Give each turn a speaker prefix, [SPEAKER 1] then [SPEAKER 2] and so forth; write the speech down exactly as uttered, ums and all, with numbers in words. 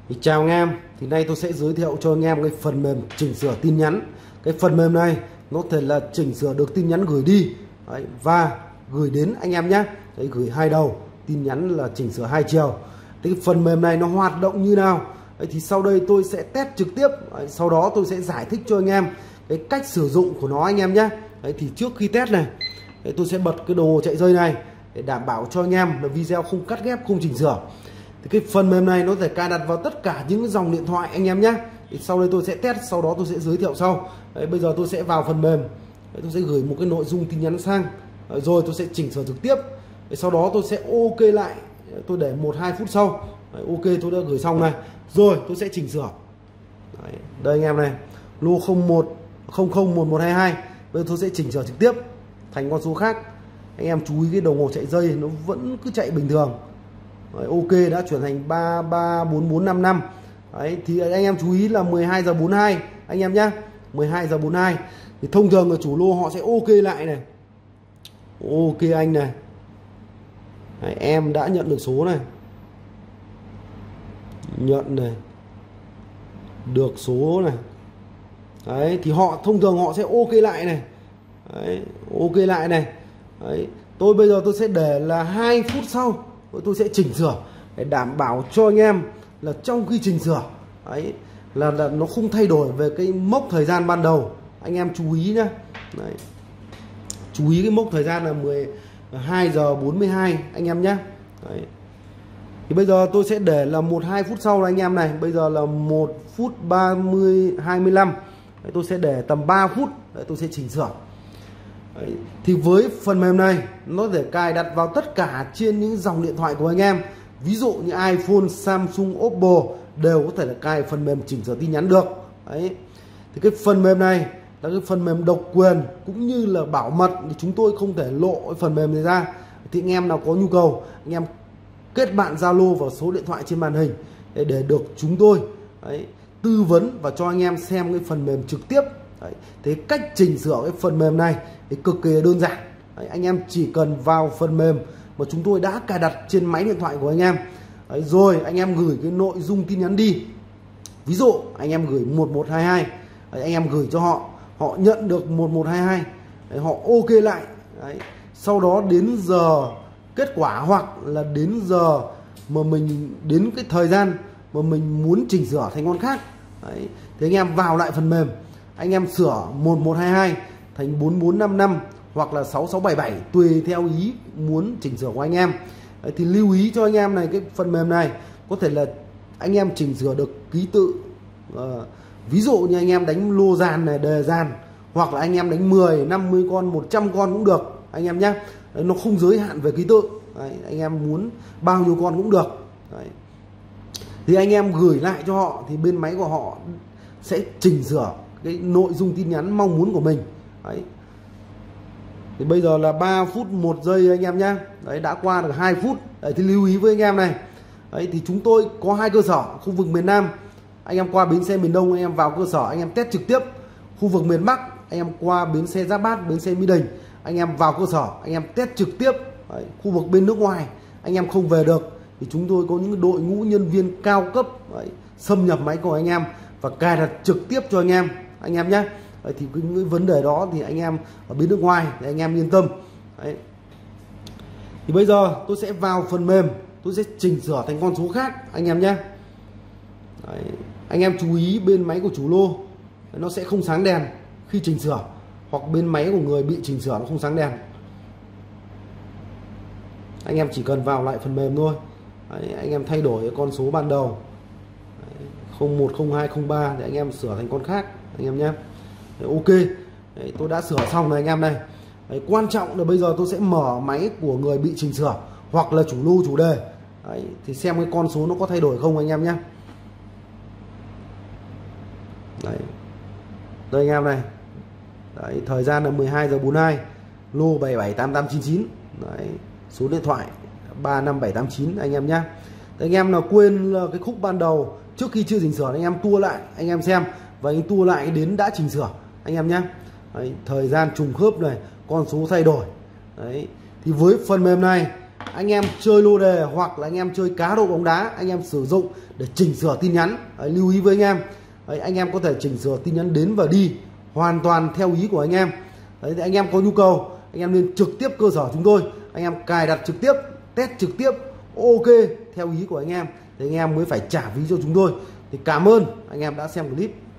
[SPEAKER 1] Thì chào anh em, thì nay tôi sẽ giới thiệu cho anh em cái phần mềm chỉnh sửa tin nhắn. Cái phần mềm này nó có thể là chỉnh sửa được tin nhắn gửi đi đấy, và gửi đến anh em nhé. Đấy, gửi hai đầu, tin nhắn là chỉnh sửa hai chiều. Thì cái phần mềm này nó hoạt động như nào? Đấy, thì sau đây tôi sẽ test trực tiếp. Đấy, sau đó tôi sẽ giải thích cho anh em cái cách sử dụng của nó anh em nhé. Đấy, thì trước khi test này, đấy, tôi sẽ bật cái đồng hồ chạy dây này để đảm bảo cho anh em là video không cắt ghép, không chỉnh sửa. Thì cái phần mềm này nó có thể cài đặt vào tất cả những dòng điện thoại anh em nhé. Thì sau đây tôi sẽ test, sau đó tôi sẽ giới thiệu sau. Đấy, bây giờ tôi sẽ vào phần mềm. Đấy, tôi sẽ gửi một cái nội dung tin nhắn sang. Đấy, rồi tôi sẽ chỉnh sửa trực tiếp. Đấy, sau đó tôi sẽ ok lại. Đấy, tôi để một hai phút sau. Đấy, ok tôi đã gửi xong này. Rồi tôi sẽ chỉnh sửa. Đấy, đây anh em này, lô không một không không một một hai hai. Bây giờ tôi sẽ chỉnh sửa trực tiếp thành con số khác. Anh em chú ý cái đồng hồ chạy dây nó vẫn cứ chạy bình thường. Đấy, ok đã chuyển thành ba ba bốn bốn năm năm. Đấy, thì anh em chú ý là mười hai giờ bốn mươi hai anh em nhé, mười hai giờ bốn mươi hai. Thì thông thường là chủ lô họ sẽ ok lại này. Ok anh này. Đấy, em đã nhận được số này. Nhận này. Được số này. Đấy, thì họ thông thường họ sẽ ok lại này. Đấy, ok lại này. Đấy, tôi bây giờ tôi sẽ để là hai phút sau tôi sẽ chỉnh sửa để đảm bảo cho anh em là trong khi chỉnh sửa đấy là, là nó không thay đổi về cái mốc thời gian ban đầu. Anh em chú ý nhé. Đấy, chú ý cái mốc thời gian là mười hai giờ bốn mươi hai anh em nhé. Đấy, thì bây giờ tôi sẽ để là một hai phút sau là anh em này. Bây giờ là một phút ba mươi hai mươi lăm. Đấy, tôi sẽ để tầm ba phút. Đấy, tôi sẽ chỉnh sửa. Đấy, thì với phần mềm này nó để cài đặt vào tất cả trên những dòng điện thoại của anh em. Ví dụ như iPhone, Samsung, Oppo đều có thể là cài phần mềm chỉnh sửa tin nhắn được. Đấy, thì cái phần mềm này là cái phần mềm độc quyền cũng như là bảo mật, thì chúng tôi không thể lộ cái phần mềm này ra. Thì anh em nào có nhu cầu, anh em kết bạn Zalo vào số điện thoại trên màn hình để, để được chúng tôi đấy, tư vấn và cho anh em xem cái phần mềm trực tiếp. Đấy, thế cách chỉnh sửa cái phần mềm này thì cực kỳ đơn giản. Đấy, anh em chỉ cần vào phần mềm mà chúng tôi đã cài đặt trên máy điện thoại của anh em. Đấy, rồi anh em gửi cái nội dung tin nhắn đi. Ví dụ anh em gửi một một hai hai. Đấy, anh em gửi cho họ, họ nhận được một một hai hai. Đấy, họ ok lại. Đấy, sau đó đến giờ kết quả hoặc là đến giờ mà mình đến cái thời gian mà mình muốn chỉnh sửa thành con khác. Đấy, thì anh em vào lại phần mềm, anh em sửa một một hai hai thành bốn bốn năm năm hoặc là sáu sáu bảy bảy tùy theo ý muốn chỉnh sửa của anh em. Đấy, thì lưu ý cho anh em này, cái phần mềm này có thể là anh em chỉnh sửa được ký tự. À, ví dụ như anh em đánh lô dàn này, đề dàn, hoặc là anh em đánh mười, năm mươi con, một trăm con cũng được anh em nhé. Đấy, nó không giới hạn về ký tự. Đấy, anh em muốn bao nhiêu con cũng được. Đấy, thì anh em gửi lại cho họ thì bên máy của họ sẽ chỉnh sửa cái nội dung tin nhắn mong muốn của mình. Đấy, thì bây giờ là ba phút một giây anh em nhé. Đấy, đã qua được hai phút. Đấy, thì lưu ý với anh em này. Đấy, thì chúng tôi có hai cơ sở. Khu vực miền Nam anh em qua bến xe miền Đông, anh em vào cơ sở anh em test trực tiếp. Khu vực miền Bắc anh em qua bến xe Giáp Bát, bến xe Mỹ Đình, anh em vào cơ sở anh em test trực tiếp. Đấy, khu vực bên nước ngoài anh em không về được thì chúng tôi có những đội ngũ nhân viên cao cấp đấy, xâm nhập máy của anh em và cài đặt trực tiếp cho anh em anh em nhé. Đấy, thì những cái vấn đề đó thì anh em ở bên nước ngoài thì anh em yên tâm. Đấy, thì bây giờ tôi sẽ vào phần mềm, tôi sẽ chỉnh sửa thành con số khác anh em nhé. Đấy, anh em chú ý bên máy của chủ lô nó sẽ không sáng đèn khi chỉnh sửa, hoặc bên máy của người bị chỉnh sửa nó không sáng đèn. Anh em chỉ cần vào lại phần mềm thôi. Đấy, anh em thay đổi con số ban đầu. Đấy, không một không hai không ba để anh em sửa thành con khác anh em nhé. Đấy, ok. Đấy, tôi đã sửa xong rồi anh em này. Đấy, quan trọng là bây giờ tôi sẽ mở máy của người bị chỉnh sửa hoặc là chủ lô chủ đề. Đấy, thì xem cái con số nó có thay đổi không anh em nhé. Đấy, đây anh em này. Đấy, thời gian là mười hai giờ bốn mươi hai, lô bảy bảy tám tám chín chín. Đấy, số điện thoại ba năm bảy tám chín anh em nhé. Anh em nào quên là cái khúc ban đầu trước khi chưa chỉnh sửa anh em tua lại anh em xem, và anh tua lại đến đã chỉnh sửa anh em nhé. Đấy, thời gian trùng khớp này, con số thay đổi. Đấy, thì với phần mềm này anh em chơi lô đề hoặc là anh em chơi cá độ bóng đá, anh em sử dụng để chỉnh sửa tin nhắn. Đấy, lưu ý với anh em, đấy, anh em có thể chỉnh sửa tin nhắn đến và đi hoàn toàn theo ý của anh em. Đấy, thì anh em có nhu cầu, anh em nên trực tiếp cơ sở chúng tôi, anh em cài đặt trực tiếp, test trực tiếp, ok theo ý của anh em thì anh em mới phải trả phí cho chúng tôi. Thì cảm ơn anh em đã xem clip.